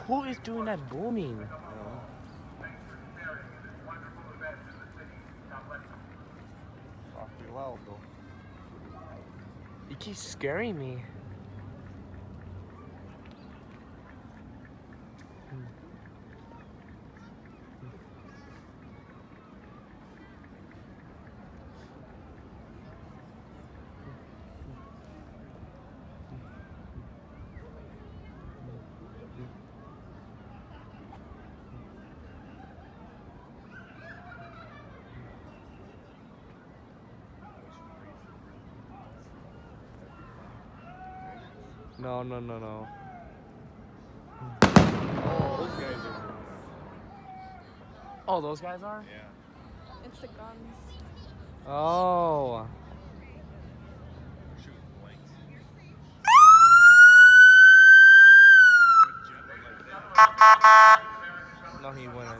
Who is doing that booming? Awfully loud though. It keeps scaring me. No, no, no, no. Oh, those guys are. Oh, those guys are? Yeah. It's the guns. Oh. Shooting blanks. No, he wouldn't.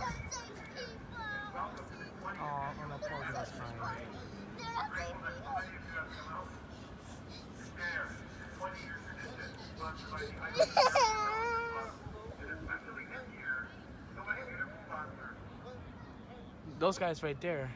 Oh, no, poor girl's crying. Those guys right there.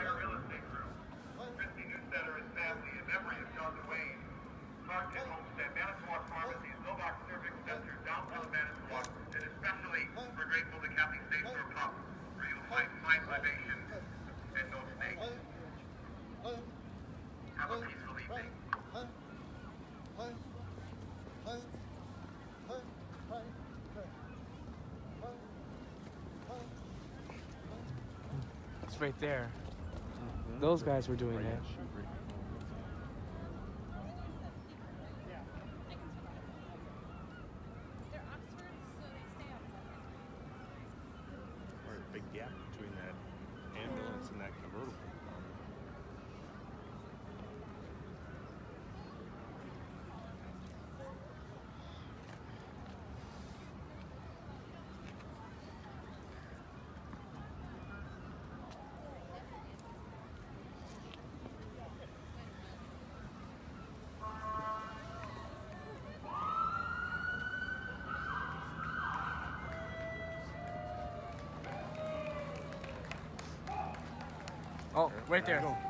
It's right there. Those guys were doing it. Or a big gap between that ambulance and that convertible. Oh, right there. Go.